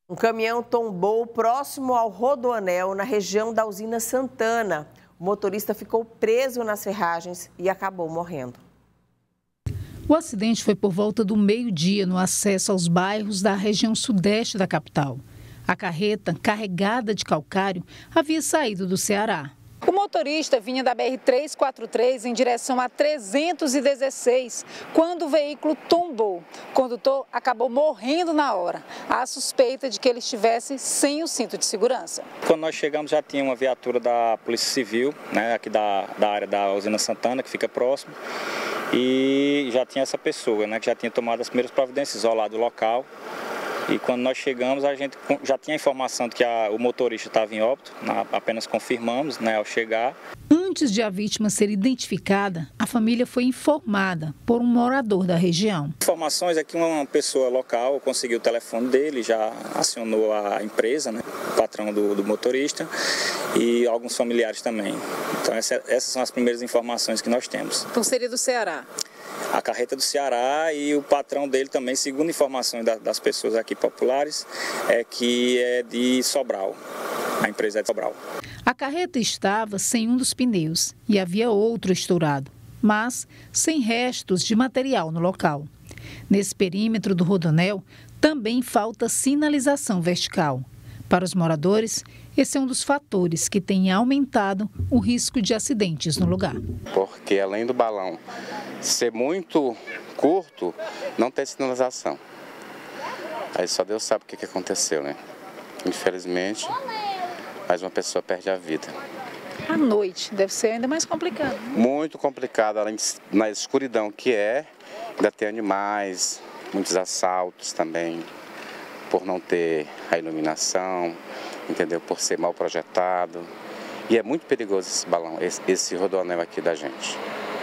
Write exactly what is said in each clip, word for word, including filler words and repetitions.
Um caminhão tombou próximo ao Rodoanel, na região da usina Santana. O motorista ficou preso nas ferragens e acabou morrendo. O acidente foi por volta do meio-dia no acesso aos bairros da região sudeste da capital. A carreta, carregada de calcário, havia saído do Ceará. O motorista vinha da B R trezentos e quarenta e três em direção a trezentos e dezesseis, quando o veículo tombou. O condutor acabou morrendo na hora. Há suspeita de que ele estivesse sem o cinto de segurança. Quando nós chegamos já tinha uma viatura da Polícia Civil, né, aqui da, da área da usina Santana, que fica próximo, e já tinha essa pessoa, né, que já tinha tomado as primeiras providências, isolado o local. E quando nós chegamos, a gente já tinha a informação de que a, o motorista estava em óbito, na, apenas confirmamos, né, ao chegar. Antes de a vítima ser identificada, a família foi informada por um morador da região. Informações é que uma pessoa local conseguiu o telefone dele, já acionou a empresa, né, o patrão do, do motorista e alguns familiares também. Então essa, essas são as primeiras informações que nós temos. Então seria do Ceará? A carreta do Ceará e o patrão dele também, segundo informações das pessoas aqui populares, é que é de Sobral. A empresa é de Sobral. A carreta estava sem um dos pneus e havia outro estourado, mas sem restos de material no local. Nesse perímetro do Rodoanel também falta sinalização vertical. Para os moradores, esse é um dos fatores que tem aumentado o risco de acidentes no lugar. Porque além do balão ser muito curto, não tem sinalização. Aí só Deus sabe o que aconteceu, né? Infelizmente, mais uma pessoa perde a vida. À noite deve ser ainda mais complicado. Muito complicado, além de, na escuridão que é, ainda tem animais, muitos assaltos também, por não ter a iluminação, entendeu? Por ser mal projetado. E é muito perigoso esse balão, esse, esse rodoanel aqui da gente.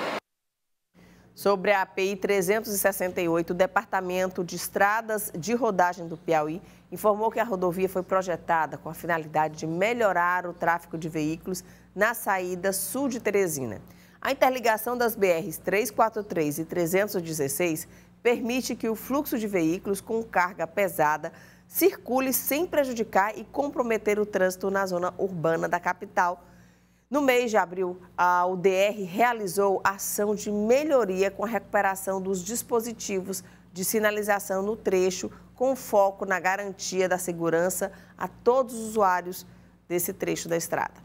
Sobre a A P I trezentos e sessenta e oito, o Departamento de Estradas de Rodagem do Piauí informou que a rodovia foi projetada com a finalidade de melhorar o tráfego de veículos na saída sul de Teresina. A interligação das B Rs trezentos e quarenta e três e trezentos e dezesseis permite que o fluxo de veículos com carga pesada circule sem prejudicar e comprometer o trânsito na zona urbana da capital. No mês de abril, a U D R realizou ação de melhoria com a recuperação dos dispositivos de sinalização no trecho, com foco na garantia da segurança a todos os usuários desse trecho da estrada.